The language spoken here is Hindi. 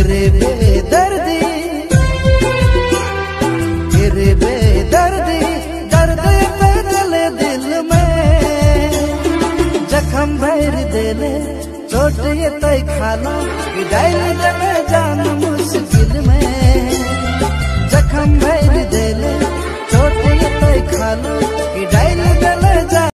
तेरे बेदर्दी दर्द पे चले दिल में जख्म भर देले चोट ये तय खाना विदाई में जान मुश्किल में।